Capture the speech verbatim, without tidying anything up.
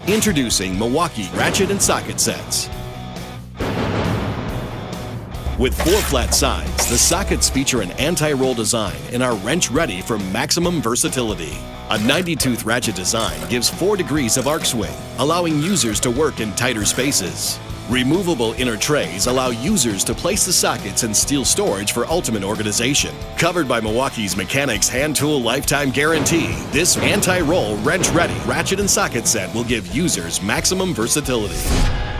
Introducing Milwaukee Ratchet and Socket Sets. With four flat sides, the sockets feature an anti-roll design and are wrench-ready for maximum versatility. A ninety tooth ratchet design gives four degrees of arc swing, allowing users to work in tighter spaces. Removable inner trays allow users to place the sockets in steel storage for ultimate organization. Covered by Milwaukee's Mechanics Hand Tool Lifetime Guarantee, this anti-roll, wrench-ready ratchet and socket set will give users maximum versatility.